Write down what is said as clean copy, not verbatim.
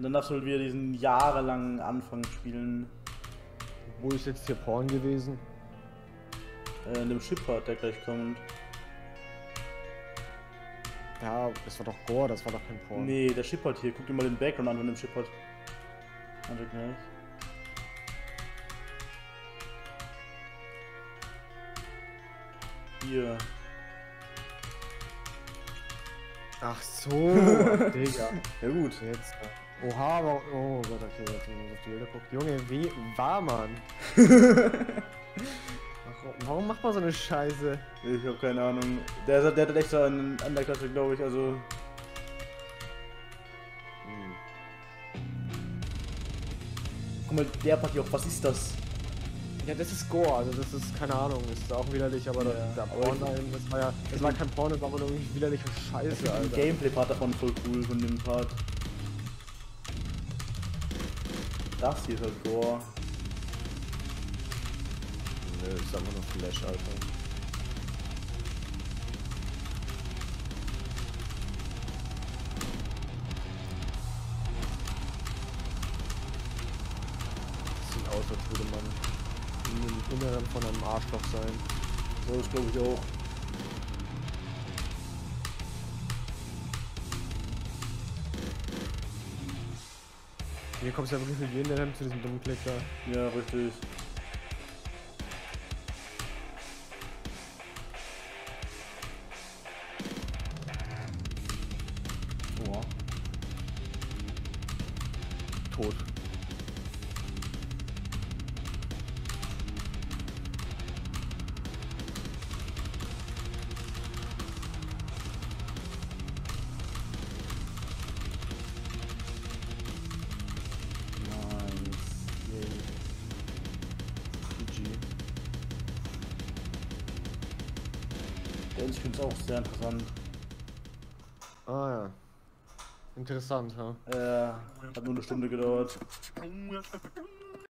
Und dann darfst du halt wieder diesen jahrelangen Anfang spielen. Wo ist jetzt hier Porn gewesen? In dem Shipwreck, der gleich kommt. Ja, das war doch Gore, das war doch kein Porn. Nee, der Shipwreck hier. Guck dir mal den Background an von dem Shipwreck. Warte gleich. Hier. Ach so, Digga. Ja gut. Jetzt. Oha, aber. Oh Gott, okay, jetzt muss ich auf die Bilder gucken. Junge, wie war man? Warum macht man so eine Scheiße? Ich hab keine Ahnung. Der hat extra einen Undercutter, glaube ich, also. Guck mal, der packt hier auch, was ist das? Ja, das ist Gore, also das ist, keine Ahnung, ist auch widerlich, aber Ja, der aber Porn, das war kein Porn, das war aber nur irgendwie widerliche Scheiße, Der Alter. Gameplay-Part davon voll cool, von dem Part. Das hier ist halt Gore. Nö, ist einfach nur Flash, Alter. Das sieht aus, als würde man im Inneren von einem Arschloch sein. So ist, glaube ich, auch. Hier kommst du ja wirklich mit jedem zu diesem dummen Klick da. Ja, richtig. Oh. Tot. Ja, ich finde es auch sehr interessant. Ah ja. Interessant, ha? Hat nur eine Stunde gedauert.